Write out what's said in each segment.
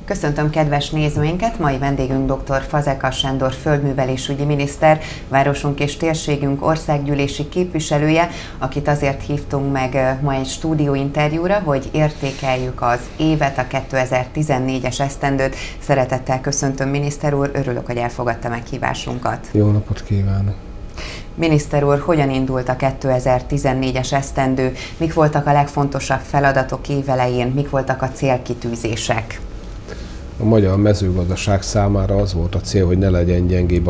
Köszöntöm kedves nézőinket, mai vendégünk dr. Fazekas Sándor földművelésügyi miniszter, városunk és térségünk országgyűlési képviselője, akit azért hívtunk meg ma egy stúdióinterjúra, hogy értékeljük az évet, a 2014-es esztendőt. Szeretettel köszöntöm, miniszter úr, örülök, hogy elfogadta meghívásunkat. Jó napot kívánok! Miniszter úr, hogyan indult a 2014-es esztendő? Mik voltak a legfontosabb feladatok évelején? Mik voltak a célkitűzések? A magyar mezőgazdaság számára az volt a cél, hogy ne legyen gyengébb a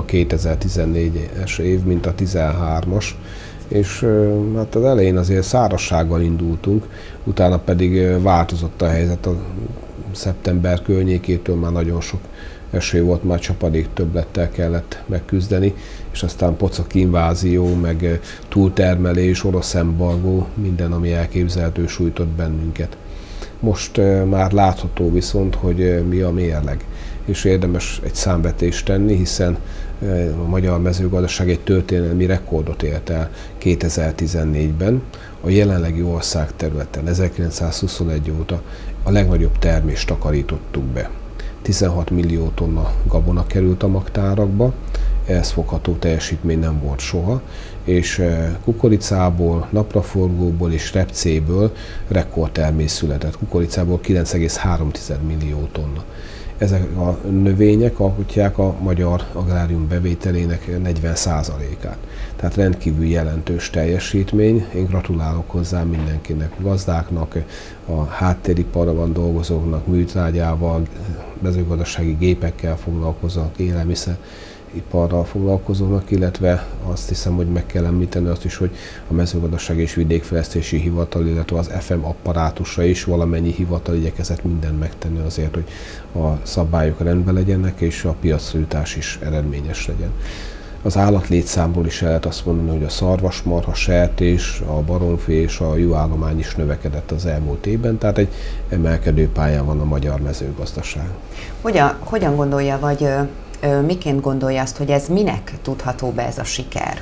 2014-es év, mint a 2013-as, és hát az elején azért szárazsággal indultunk, utána pedig változott a helyzet, a szeptember környékétől már nagyon sok eső volt, már csapadék többlettel kellett megküzdeni, és aztán pocak invázió, meg túltermelés, orosz embargó, minden, ami elképzelhető, sújtott bennünket. Most már látható viszont, hogy mi a mérleg, és érdemes egy számvetést tenni, hiszen a magyar mezőgazdaság egy történelmi rekordot ért el 2014-ben. A jelenlegi országterületen 1921 óta a legnagyobb termést takarítottuk be. 16 millió tonna gabona került a magtárakba, ehhez fogható teljesítmény nem volt soha, és kukoricából, napraforgóból és repcéből rekordtermés született. Kukoricából 9,3 millió tonna. Ezek a növények alkotják a magyar agrárium bevételének 40%-át. Tehát rendkívül jelentős teljesítmény. Én gratulálok hozzá mindenkinek, gazdáknak, a háttériparban dolgozóknak, műtrágyával, mezőgazdasági gépekkel foglalkozók, élelmiszeriparral foglalkozóknak, illetve azt hiszem, hogy meg kell említeni azt is, hogy a Mezőgazdasági és Vidékfejlesztési Hivatal, illetve az FM apparátusa is valamennyi hivatal igyekezett mindent megtenni azért, hogy a szabályok rendben legyenek, és a piacra jutás is eredményes legyen. Az állatlétszámról is el lehet azt mondani, hogy a szarvasmarha, sertés, a baromfi és a juhállomány is növekedett az elmúlt évben, tehát egy emelkedő pályán van a magyar mezőgazdaság. Hogyan gondolja, vagy miként gondolja azt, hogy ez minek tudható be ez a siker?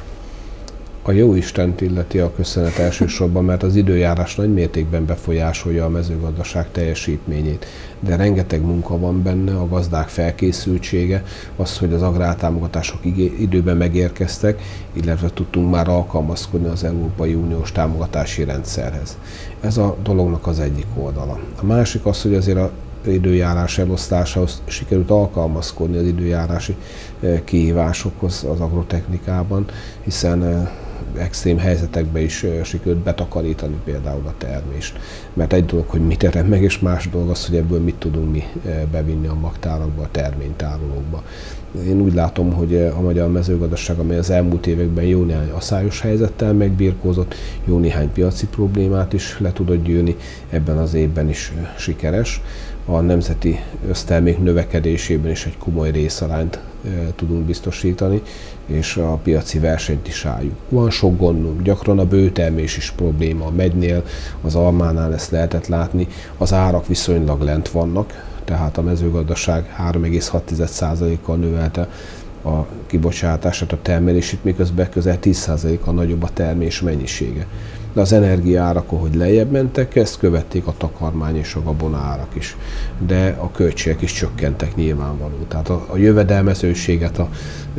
A jóistent illeti a köszönet elsősorban, mert az időjárás nagy mértékben befolyásolja a mezőgazdaság teljesítményét. De rengeteg munka van benne, a gazdák felkészültsége, az, hogy az agrártámogatások időben megérkeztek, illetve tudtunk már alkalmazkodni az Európai Uniós támogatási rendszerhez. Ez a dolognak az egyik oldala. A másik az, hogy azért az időjárás elosztásához sikerült alkalmazkodni az időjárási kihívásokhoz az agrotechnikában, hiszen extrém helyzetekben is sikerült betakarítani például a termést. Mert egy dolog, hogy mit terem meg, és más dolog az, hogy ebből mit tudunk mi bevinni a magtárakba, a terménytárolókba. Én úgy látom, hogy a magyar mezőgazdaság, amely az elmúlt években jó néhány aszályos helyzettel megbirkózott, jó néhány piaci problémát is le tudott győrni, ebben az évben is sikeres. A nemzeti össztermék növekedésében is egy komoly részarányt tudunk biztosítani, és a piaci versenyt is álljuk. Van sok gondunk, gyakran a bőtermés is probléma. A megynél, az almánál ezt lehetett látni, az árak viszonylag lent vannak, tehát a mezőgazdaság 3,6%-kal növelte a kibocsátását, a termelését, miközben közel 10%-kal nagyobb a termés mennyisége. De az energiaárak, ahogy lejjebb mentek, ezt követték a takarmány és a gabona árak is. De a költségek is csökkentek nyilvánvaló. Tehát a jövedelmezőséget, a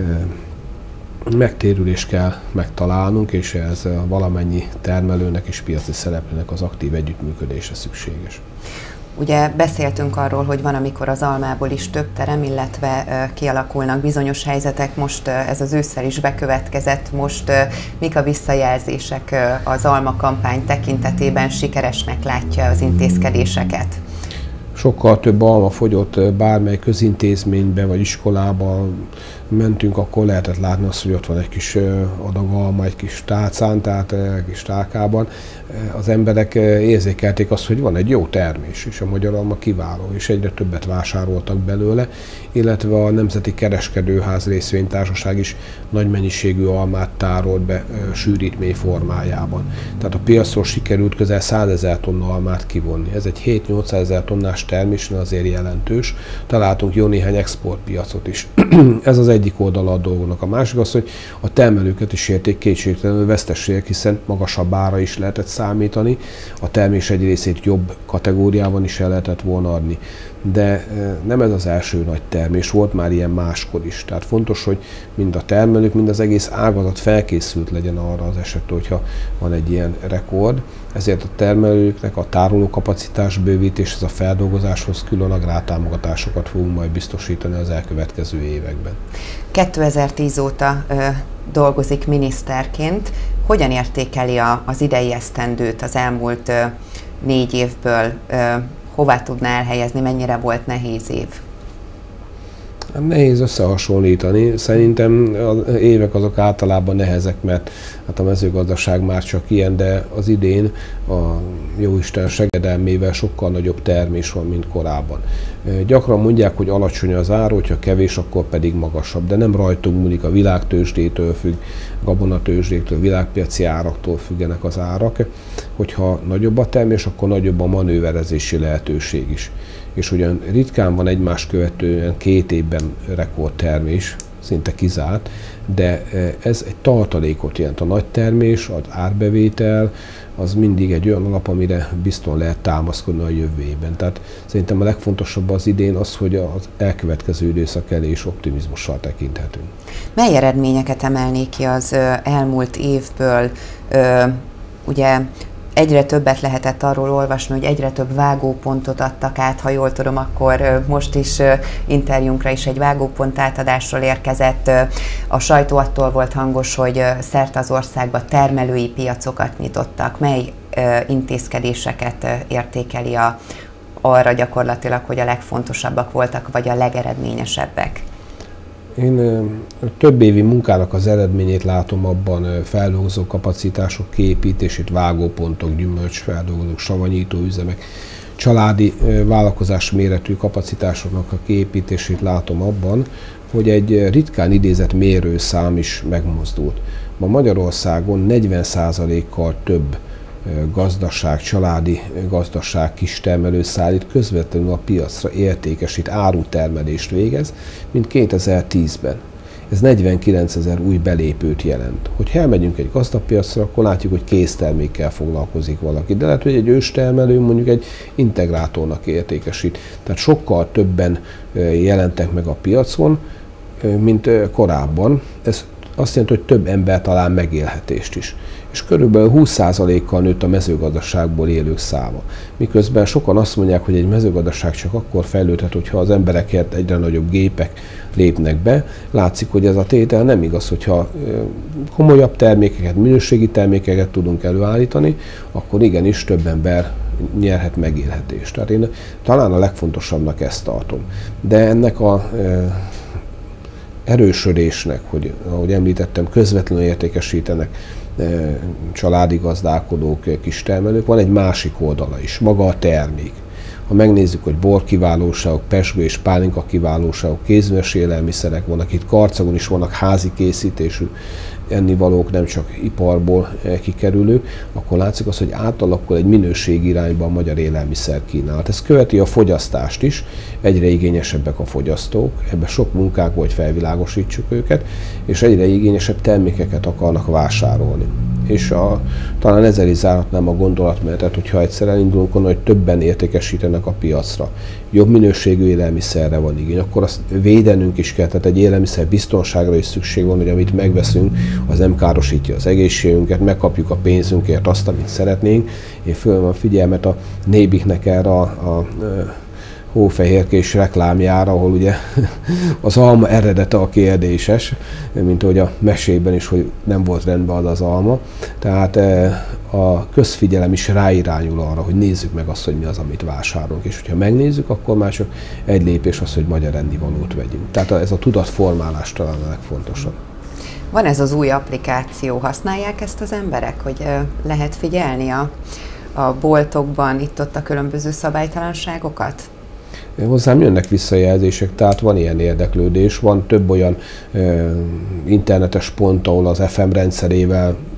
megtérülést kell megtalálnunk, és ez valamennyi termelőnek és piaci szereplőnek az aktív együttműködése szükséges. Ugye beszéltünk arról, hogy van, amikor az almából is több terem, illetve kialakulnak bizonyos helyzetek. Most ez az ősszel is bekövetkezett. Most mik a visszajelzések az alma kampány tekintetében? Sikeresnek látja az intézkedéseket? Sokkal több alma fogyott, bármely közintézménybe vagy iskolába mentünk, akkor lehetett látni azt, hogy ott van egy kis adag alma, egy kis tálcán, tehát egy kis tálkában. Az emberek érzékelték azt, hogy van egy jó termés, és a magyar alma kiváló, és egyre többet vásároltak belőle, illetve a Nemzeti Kereskedőház Részvénytársaság is nagy mennyiségű almát tárolt be sűrítmény formájában. Tehát a piacról sikerült közel 100 000 tonna almát kivonni. Ez egy 7-800 000 tonnás termésnél azért jelentős. Találtunk jó néhány exportpiacot is. Ez az egyik oldala a dolognak. A másik az, hogy a termelőket is érték kétségtelenül veszteségek, hiszen magasabb ára is lehetett számítani, a termés egy részét jobb kategóriában is el lehetett volna adni. De nem ez az első nagy termés, volt már ilyen máskor is. Tehát fontos, hogy mind a termelők, mind az egész ágazat felkészült legyen arra az esetre, hogyha van egy ilyen rekord. Ezért a termelőknek a tárolókapacitás bővítéshez, a feldolgozáshoz külön agrártámogatásokat fogunk majd biztosítani az elkövetkező években. 2010 óta dolgozik miniszterként. Hogyan értékeli az idei esztendőt, az elmúlt 4 évből? Hová tudná elhelyezni, mennyire volt nehéz év? Nehéz összehasonlítani. Szerintem az évek azok általában nehezek, mert hát a mezőgazdaság már csak ilyen, de az idén a jóisten segedelmével sokkal nagyobb termés van, mint korábban. Gyakran mondják, hogy alacsony az ár, hogyha kevés, akkor pedig magasabb, de nem rajtunk múlik, a világtőzsdétől függ, gabonatőzsdétől, világpiaci áraktól függenek az árak. Hogyha nagyobb a termés, akkor nagyobb a manőverezési lehetőség is. És ugyan ritkán van egymás követően 2 évben rekordtermés, szinte kizárt, de ez egy tartalékot jelent. A nagy termés, az árbevétel, az mindig egy olyan alap, amire biztosan lehet támaszkodni a jövő évben. Tehát szerintem a legfontosabb az idén az, hogy az elkövetkező időszak elé is optimizmussal tekinthetünk. Mely eredményeket emelnék ki az elmúlt évből? Ugye egyre többet lehetett arról olvasni, hogy egyre több vágópontot adtak át, ha jól tudom, akkor most is interjúnkra is egy vágópont átadásról érkezett. A sajtó attól volt hangos, hogy szerte az országban termelői piacokat nyitottak. Mely intézkedéseket értékeli arra gyakorlatilag, hogy a legfontosabbak voltak, vagy a legeredményesebbek? Én több évi munkának az eredményét látom abban, feldolgozó kapacitások kiépítését, vágópontok, gyümölcsfeldolgozók, savanyító üzemek, családi vállalkozás méretű kapacitásoknak a kiépítését látom abban, hogy egy ritkán idézett mérőszám is megmozdult. Ma Magyarországon 40%-kal több gazdaság, családi gazdaság, kistermelő szállít közvetlenül a piacra, értékesít, árutermelést végez, mint 2010-ben. Ez 49 000 új belépőt jelent. Hogyha elmegyünk egy gazdapiacra, akkor látjuk, hogy késztermékkel foglalkozik valaki, de lehet, hogy egy őstermelő mondjuk egy integrátornak értékesít. Tehát sokkal többen jelentek meg a piacon, mint korábban. Ez azt jelenti, hogy több ember talál megélhetést is. És körülbelül 20%-kal nőtt a mezőgazdaságból élők száma. Miközben sokan azt mondják, hogy egy mezőgazdaság csak akkor fejlődhet, hogyha az emberekért egyre nagyobb gépek lépnek be. Látszik, hogy ez a tétel nem igaz, hogyha komolyabb termékeket, minőségi termékeket tudunk előállítani, akkor igenis több ember nyerhet megélhetést. Tehát én talán a legfontosabbnak ezt tartom. De ennek a erősödésnek, hogy ahogy említettem, közvetlenül értékesítenek családi gazdálkodók, kistermelők, van egy másik oldala is, maga a termék. Ha megnézzük, hogy borkiválóságok, pezsgő és pálinka kiválóságok, kézműves élelmiszerek vannak, itt Karcagon is vannak házi készítésű ennivalók, nem csak iparból kikerülők, akkor látszik az, hogy átalakul egy minőségi irányba a magyar élelmiszerkínálat. Ez követi a fogyasztást is, egyre igényesebbek a fogyasztók, ebben sok munkánk, hogy felvilágosítsuk őket, és egyre igényesebb termékeket akarnak vásárolni. És talán ezzel is záratnám a gondolatmenetet, hogyha egyszer elindulunk onnan, hogy többen értékesítenek a piacra, jobb minőségű élelmiszerre van igény, akkor azt védenünk is kell, tehát egy élelmiszer biztonságra is szükség van, hogy amit megveszünk, az nem károsítja az egészségünket, megkapjuk a pénzünkért azt, amit szeretnénk. Én fölöm a figyelmet a Nébiknek erre a hófehérkés reklámjára, ahol ugye az alma eredete a kérdéses, mint ahogy a mesében is, hogy nem volt rendben az alma. Tehát a közfigyelem is ráirányul arra, hogy nézzük meg azt, hogy mi az, amit vásárolunk. És hogyha megnézzük, akkor már csak egy lépés az, hogy magyar ennivalót vegyünk. Tehát ez a tudatformálás talán a legfontosabb. Van ez az új applikáció, használják ezt az emberek, hogy lehet figyelni a boltokban itt-ott a különböző szabálytalanságokat? Hozzám jönnek visszajelzések, tehát van ilyen érdeklődés, van több olyan internetes pont, ahol az FM rendszerével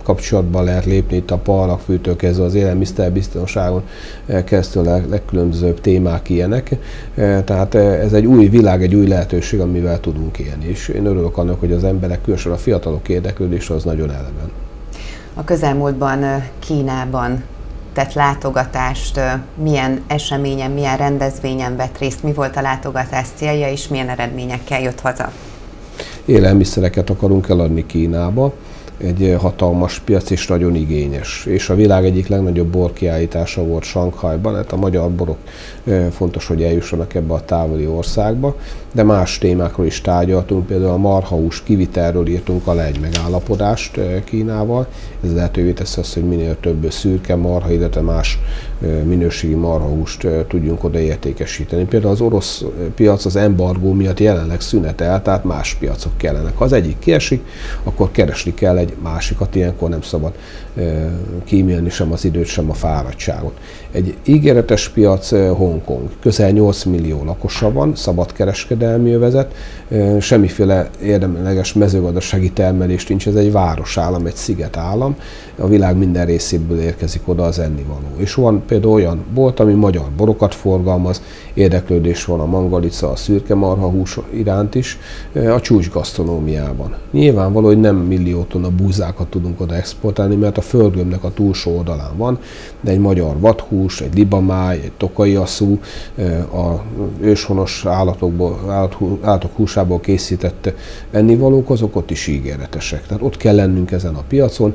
kapcsolatban lehet lépni itt a parlagfűtől kezdve az élelmiszerbiztonságon kezdve a legkülönbözőbb témák ilyenek. Tehát ez egy új világ, egy új lehetőség, amivel tudunk élni. És én örülök annak, hogy az emberek, különösen a fiatalok érdeklődése az nagyon eleven. A közelmúltban Kínában tett látogatást, milyen eseményen, milyen rendezvényen vett részt, mi volt a látogatás célja, és milyen eredményekkel jött haza? Élelmiszereket akarunk eladni Kínába, egy hatalmas piac és nagyon igényes. És a világ egyik legnagyobb borkiállítása volt Sanghajban, hát a magyar borok fontos, hogy eljussanak ebbe a távoli országba, de más témákról is tárgyaltunk, például a marhahús kivitelről írtunk alá egy megállapodást Kínával. Ez lehetővé teszi azt, hogy minél több szürke marha, illetve más minőségi marhahúst tudjunk oda értékesíteni. Például az orosz piac az embargó miatt jelenleg szünetel, tehát más piacok kellenek. Ha az egyik kiesik, akkor keresni kell egy másikat, ilyenkor nem szabad kímélni sem az időt, sem a fáradtságot. Egy ígéretes piac Hongkong. Közel 8 millió lakosa van, szabadkereskedelmi övezet, semmiféle érdemleges mezőgazdasági termelés nincs, ez egy városállam, egy szigetállam, a világ minden részéből érkezik oda az ennivaló. És van például olyan bolt, ami magyar borokat forgalmaz, érdeklődés van a mangalica, a szürke marhahús iránt is, a csúcsgasztronómiában. Nyilvánvaló, hogy nem millió tonna búzákat tudunk oda exportálni, mert a földgömbnek a túlsó oldalán van, de egy magyar vadhús, egy libamáj, egy tokai asszú, a őshonos állatok húsából készített ennivalók, azok ott is ígéretesek. Tehát ott kell lennünk ezen a piacon,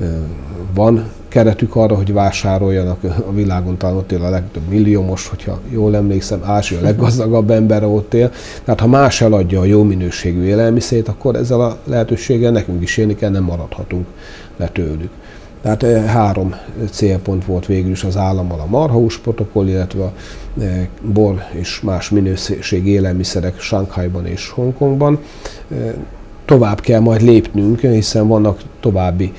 van keretük arra, hogy vásároljanak, a világon talán ott él a legtöbb millió, most, hogyha jól emlékszem, Ázsia a leggazdagabb ember ott él. Tehát ha más eladja a jó minőségű élelmiszert, akkor ezzel a lehetőséggel nekünk is élni kell, nem maradhatunk le tőlük. Tehát 3 célpont volt végül is az állammal a marhahús protokoll, illetve a bor és más minőségi élelmiszerek Sanghajban és Hongkongban. Tovább kell majd lépnünk, hiszen vannak további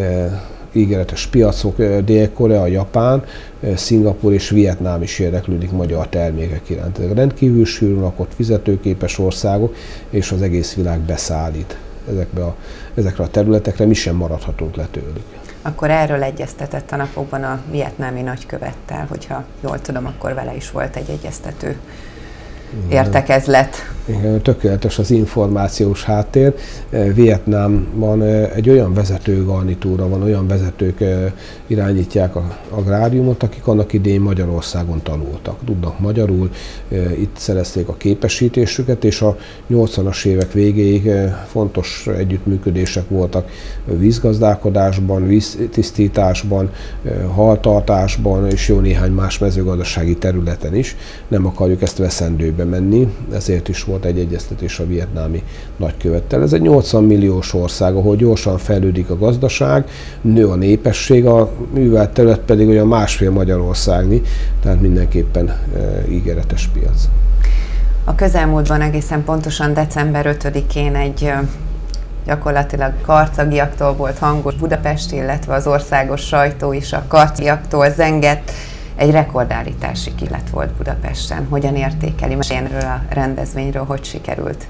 ígéretes piacok, Dél-Korea, Japán, Szingapúr és Vietnám is érdeklődik magyar termékek iránt. Ezek rendkívül sűrűn lakott, fizetőképes országok, és az egész világ beszállít ezekre a területekre, mi sem maradhatunk le tőlük. Akkor erről egyeztetett a napokban a vietnámi nagykövettel, hogyha jól tudom, akkor vele is volt egy egyeztető értekezlet. Igen, tökéletes az információs háttér. Vietnámban egy olyan vezetőgarnitúra van, olyan vezetők irányítják az agráriumot, akik annak idején Magyarországon tanultak. Tudnak magyarul, itt szerezték a képesítésüket, és a 80-as évek végéig fontos együttműködések voltak vízgazdálkodásban, víztisztításban, haltartásban, és jó néhány más mezőgazdasági területen is. Nem akarjuk ezt veszendőbe menni, ezért is volt egy egyeztetés a vietnámi nagykövettel. Ez egy 80 milliós ország, ahol gyorsan fejlődik a gazdaság, nő a népesség, a művelt terület pedig olyan 1,5 Magyarországnyi, tehát mindenképpen ígéretes piac. A közelmúltban egészen pontosan december 5-én egy gyakorlatilag karcagiaktól volt hangos Budapest, illetve az országos sajtó is a karcagiaktól zengett. Egy rekordállítási kísérlet volt Budapesten. Hogyan értékeli? Meséljen erről a rendezvényről, hogy sikerült?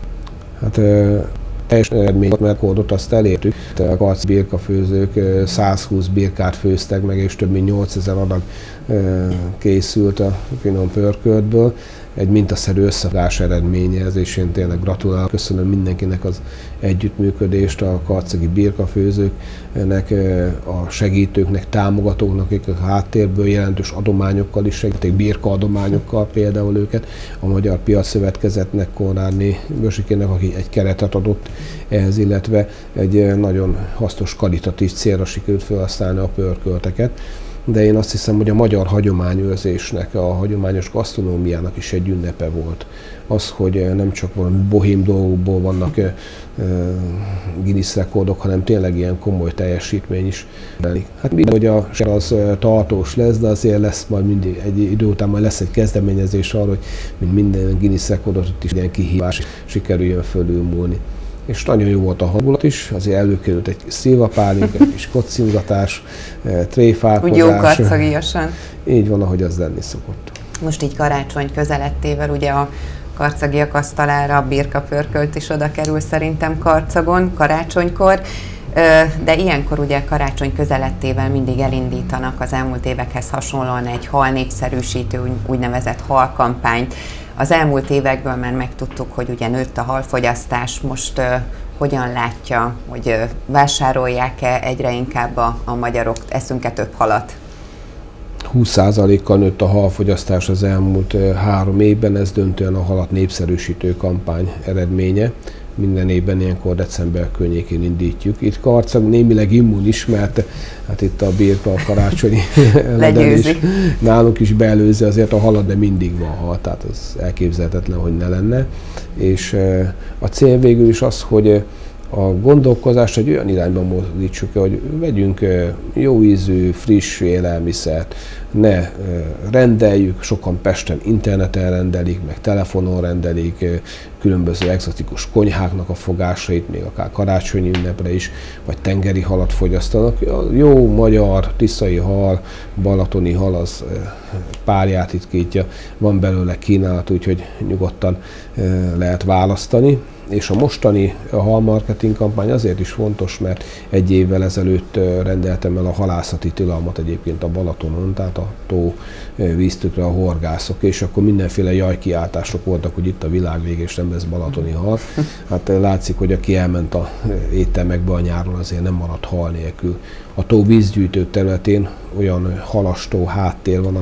Hát teljes rekordot azt elértük. A karci birkafőzők 120 birkát főztek meg, és több mint 8000 adag készült a finom pörköltből. Egy mintaszerű összefogás eredménye ez, és én tényleg gratulálok, köszönöm mindenkinek az együttműködést, a karcagi birkafőzőknek, a segítőknek, támogatóknak, akik a háttérből jelentős adományokkal is segítették, birka adományokkal például őket, a Magyar Piacszövetkezetnek, Konrádné Bösikének, aki egy keretet adott ehhez, illetve egy nagyon hasznos karitatív célra sikerült felhasználni a pörkölteket. De én azt hiszem, hogy a magyar hagyományőrzésnek, a hagyományos gasztronómiának is egy ünnepe volt. Az, hogy nem csak valami bohém dolgokból vannak Guinness rekordok, hanem tényleg ilyen komoly teljesítmény is. Hát minden, hogy a siker az tartós lesz, de azért lesz majd mindig egy idő után majd lesz egy kezdeményezés arra, hogy mint minden Guinness rekordot is ilyen kihívás sikerüljön fölülmúlni. És nagyon jó volt a hangulat is, azért előkerült egy szilvapálink, egy kis kocingatás, tréfálkozás. Úgy jó karcagiasan. Így van, ahogy az lenni szokott. Most így karácsony közelettével ugye a karcagiak asztalára a birkapörkölt is oda kerül szerintem Karcagon, karácsonykor. De ilyenkor ugye karácsony közelettével mindig elindítanak az elmúlt évekhez hasonlóan egy hal népszerűsítő, úgynevezett halkampányt. Az elmúlt évekből már megtudtuk, hogy ugye nőtt a halfogyasztás, most hogyan látja, hogy vásárolják-e egyre inkább a magyarok, eszünk-e több halat? 20%-kal nőtt a halfogyasztás az elmúlt 3 évben, ez döntően a halat népszerűsítő kampány eredménye. Minden évben ilyenkor december környékén indítjuk. Itt Karcag némileg immunis, mert hát itt a birka a karácsonyi legyőzi. Nálunk is beelőzi azért a halat, de mindig van hal, tehát az elképzelhetetlen, hogy ne lenne. És a cél végül is az, hogy a gondolkozást egy olyan irányba mozdítsuk, hogy vegyünk jó ízű, friss élelmiszert, ne rendeljük, sokan Pesten interneten rendelik, meg telefonon rendelik, különböző egzotikus konyháknak a fogásait, még akár karácsonyi ünnepre is, vagy tengeri halat fogyasztanak. A jó magyar, tiszai hal, balatoni hal az párját ritkítja, van belőle kínálat, úgyhogy nyugodtan lehet választani. És a mostani halmarketing kampány azért is fontos, mert 1 évvel ezelőtt rendeltem el a halászati tilalmat egyébként a Balatonon, tehát a tó víztükre a horgászok, és akkor mindenféle jajkiáltások voltak, hogy itt a világ vége, és nem lesz balatoni hal. Hát látszik, hogy aki elment a éttermekbe a nyáron, azért nem maradt hal nélkül. A tó vízgyűjtő területén olyan halastó háttér van,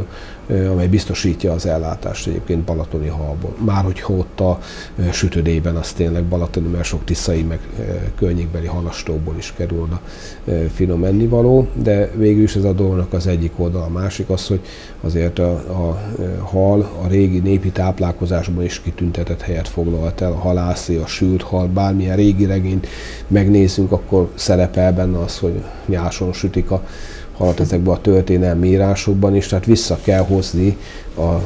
amely biztosítja az ellátást egyébként balatoni halból. Már hogyha ott a sütödében az tényleg balatoni, mert sok tiszai meg környékbeli halastóból is kerül oda finom ennivaló, de végül is ez a dolognak az egyik oldal. A másik az, hogy azért a hal a régi népi táplálkozásban is kitüntetett helyet foglalt el. A halászi, a sült hal, bármilyen régi regényt megnézzünk, akkor szerepel benne az, hogy nyáson sütik a halat ezekben a történelmi írásokban is, tehát vissza kell hozni a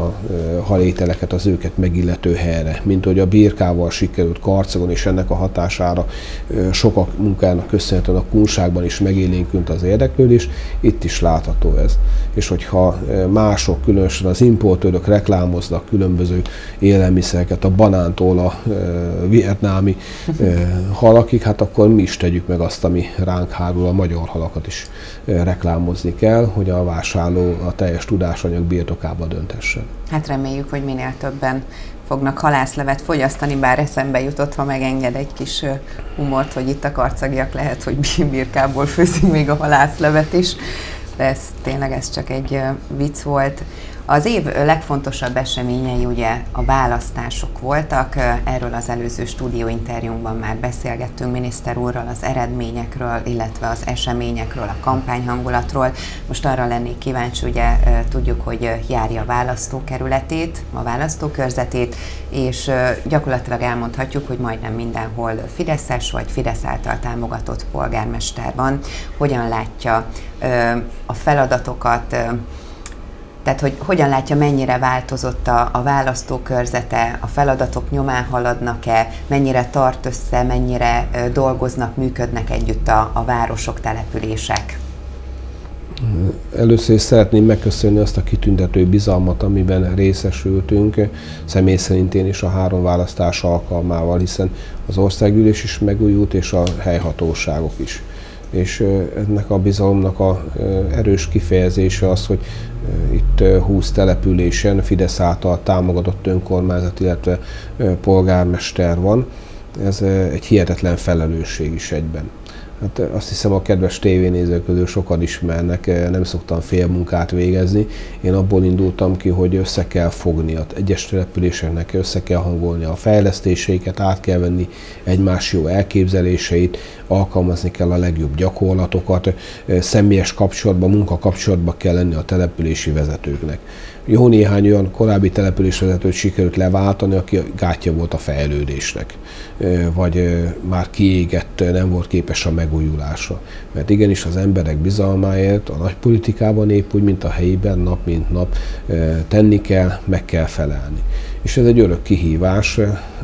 halételeket az őket megillető helyre. Mint hogy a birkával sikerült Karcagon, és ennek a hatására sokak munkának köszönhetően a kunságban is megélénkült az érdeklődés, itt is látható ez. És hogyha mások, különösen az importőrök reklámoznak különböző élelmiszereket, a banántól a vietnámi halakig, hát akkor mi is tegyük meg azt, ami ránk hárul, a magyar halakat is reklámozni kell, hogy a vásárló a teljes tudásanyag birtokában döntessen. Hát reméljük, hogy minél többen fognak halászlevet fogyasztani, bár eszembe jutott, ha megenged egy kis humort, hogy itt a karcagiak lehet, hogy birkából főzik még a halászlevet is, de ez csak egy vicc volt. Az év legfontosabb eseményei ugye a választások voltak, erről az előző stúdióinterjúnkban már beszélgettünk miniszter úrral az eredményekről, illetve az eseményekről, a kampányhangulatról. Most arra lennék kíváncsi, ugye tudjuk, hogy járja a választókerületét, a választókörzetét, és gyakorlatilag elmondhatjuk, hogy majdnem mindenhol fideszes vagy Fidesz által támogatott polgármester van. Hogyan látja a feladatokat, tehát, hogy hogyan látja, mennyire változott a választókörzete, a feladatok nyomán haladnak-e, mennyire tart össze, mennyire dolgoznak, működnek együtt a városok, települések? Először is szeretném megköszönni azt a kitüntető bizalmat, amiben részesültünk, személy szerint én is a 3 választás alkalmával, hiszen az országgyűlés is megújult, és a helyhatóságok is. És ennek a bizalomnak a erős kifejezése az, hogy itt 20 településen Fidesz által támogatott önkormányzat, illetve polgármester van. Ez egy hihetetlen felelősség is egyben. Hát azt hiszem, a kedves tévénézők közül sokan ismernek, nem szoktam félmunkát végezni. Én abból indultam ki, hogy össze kell fogni az egyes településeknek, össze kell hangolni a fejlesztéseiket, át kell venni egymás jó elképzeléseit, alkalmazni kell a legjobb gyakorlatokat, személyes kapcsolatban, munkakapcsolatban kell lenni a települési vezetőknek. Jó néhány olyan korábbi településvezetőt sikerült leváltani, aki gátja volt a fejlődésnek, vagy már kiégett, nem volt képes a megújulásra. Mert igenis az emberek bizalmáért a nagypolitikában épp úgy, mint a helyiben, nap mint nap tenni kell, meg kell felelni. És ez egy örök kihívás,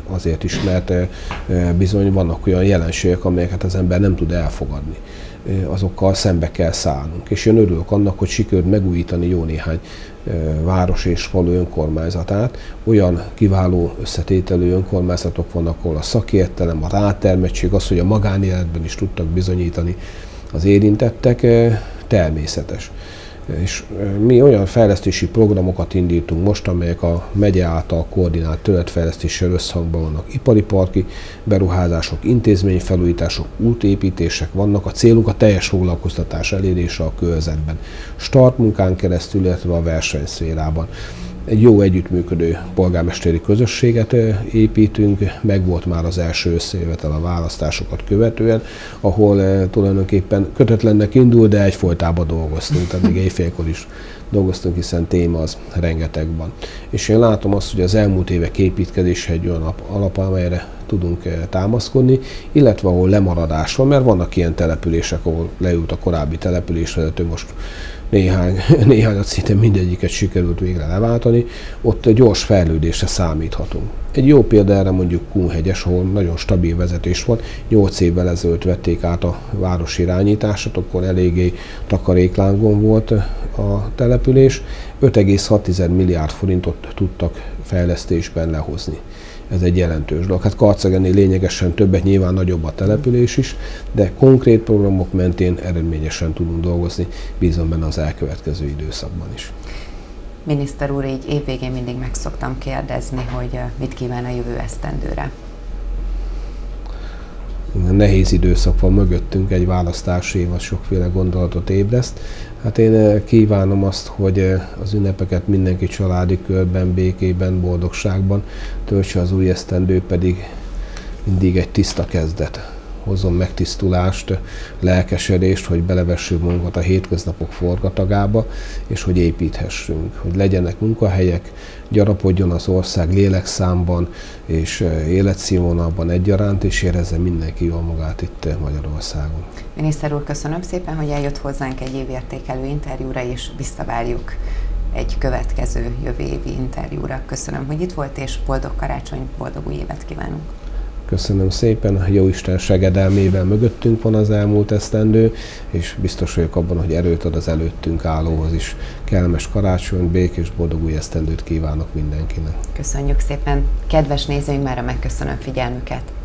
azért is, mert bizony vannak olyan jelenségek, amelyeket az ember nem tud elfogadni. Azokkal szembe kell szállnunk. És én örülök annak, hogy sikerült megújítani jó néhány város és falu önkormányzatát. Olyan kiváló összetételű önkormányzatok vannak, ahol a szakértelem, a rátermettség, az, hogy a magánéletben is tudtak bizonyítani az érintettek, természetes. És mi olyan fejlesztési programokat indítunk most, amelyek a megye által koordinált területfejlesztéssel összhangban vannak. Ipari parki beruházások, intézményfelújítások, útépítések vannak. A célunk a teljes foglalkoztatás elérése a körzetben. Startmunkán keresztül, illetve a versenyszférában. Egy jó együttműködő polgármesteri közösséget építünk, megvolt már az első összejövetel a választásokat követően, ahol tulajdonképpen kötetlennek indul, de egyfolytában dolgoztunk, tehát még éjfélkor is dolgoztunk, hiszen téma az rengeteg van. És én látom azt, hogy az elmúlt évek építkezése egy olyan alap, amelyre tudunk támaszkodni, illetve ahol lemaradás van, mert vannak ilyen települések, ahol leült a korábbi településvezető, most néhányat szinte mindegyiket sikerült végre leváltani, ott gyors fejlődésre számíthatunk. Egy jó példa erre mondjuk Kunhegyes, ahol nagyon stabil vezetés volt, 8 évvel ezelőtt vették át a város irányítását, akkor eléggé takaréklángon volt a település, 5,6 milliárd forintot tudtak fejlesztésben lehozni. Ez egy jelentős dolog. Hát Karcegennél lényegesen többet, nyilván nagyobb a település is, de konkrét programok mentén eredményesen tudunk dolgozni, bízom benne az elkövetkező időszakban is. Miniszter úr, így évvégén mindig meg szoktam kérdezni, hogy mit kíván a jövő esztendőre. Nehéz időszak van mögöttünk, egy választási év, az sokféle gondolatot ébreszt. Hát én kívánom azt, hogy az ünnepeket mindenki családi körben, békében, boldogságban töltse, az új esztendő pedig mindig egy tiszta kezdet. Hozzon megtisztulást, lelkesedést, hogy belevessük magunkat a hétköznapok forgatagába, és hogy építhessünk, hogy legyenek munkahelyek, gyarapodjon az ország lélekszámban és életszínvonalban egyaránt, és érezze mindenki jól magát itt Magyarországon. Miniszter úr, köszönöm szépen, hogy eljött hozzánk egy évértékelő interjúra, és visszavárjuk egy következő jövő évi interjúra. Köszönöm, hogy itt volt, és boldog karácsony, boldog új évet kívánunk! Köszönöm szépen, a Jóisten segedelmével mögöttünk van az elmúlt esztendő, és biztos vagyok abban, hogy erőt ad az előttünk állóhoz is. Kellemes karácsony, békés, boldog új esztendőt kívánok mindenkinek. Köszönjük szépen! Kedves nézőink, mára megköszönöm figyelmüket!